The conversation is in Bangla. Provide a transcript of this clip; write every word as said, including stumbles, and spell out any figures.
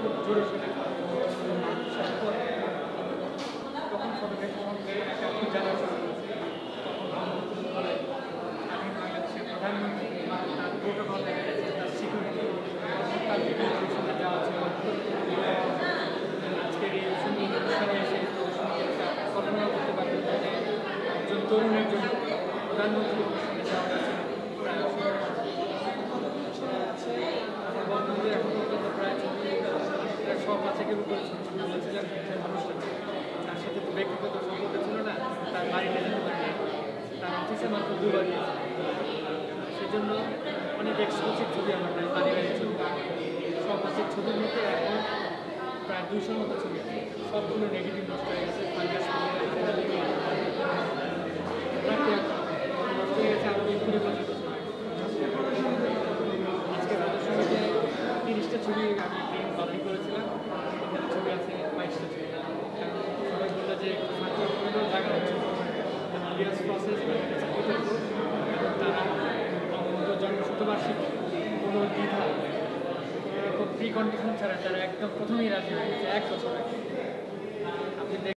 খুব জোরে সোরে তারপর তখন ফটোগ্রাফির সঙ্গে একটা খুব জানা শুরু করেছে। তখন বলে আমি বাংলাদেশের প্রধানমন্ত্রী তার প্রোটোকল দেখা গেছে, তার সিকিউরিটি, তার বিভিন্ন সঙ্গে যাওয়া ছিল। আজকের এই সুন্দর অনুষ্ঠানে এসে দর্শকদের একটা কল্পনা করতে পারবেন যে একজন তরুণের জন্য প্রধানমন্ত্রী অনুষ্ঠানে যাওয়াটা ছিল প্রায় অসম্ভব। আমার বন্ধুদের এখন পর্যন্ত প্রায় ছবি প্রায় সব কাছেকের উপরে ছবি ছবি বলেছিলেন যে মানুষটা তার সাথে তো ব্যক্তিগত সম্পর্ক ছিল না, তার বাড়িতে যেতে পারেনি, তার অফিসে মাত্র দুবার গিয়েছে। সেজন্য অনেক এক্সক্লুসিভ ছবি আমার প্রায় পারিবারিক ছবি, সব কাছের ছবির মধ্যে এখন প্রায় দুইশোর মতো ছবি আছে, সবগুলো নেগেটিভ নষ্ট হয়ে গেছে। ফাঙ্গাস নষ্ট হয়ে গেছে আরও কুড়ি পঁচিশ বছর আগে। আজকে প্রদর্শনীতে তিরিশটা ছবি আমি প্রিন্ট পাবলিক করেছিলাম, এখানে ছবি আছে বাইশটা ছবি। কারণ সবাই বললো যে মাত্র পনেরো জায়গা হচ্ছে অডিয়েন্স প্রসেস বিতর্ক, তারা বঙ্গবন্ধুর জন্মশতবার্ষিকী কোনো দ্বিধা কোনো রকম প্রি কন্ডিশন ছাড়া তারা একদম প্রথমেই রাজি হয়ে গেছে এক বছর আগে। আপনি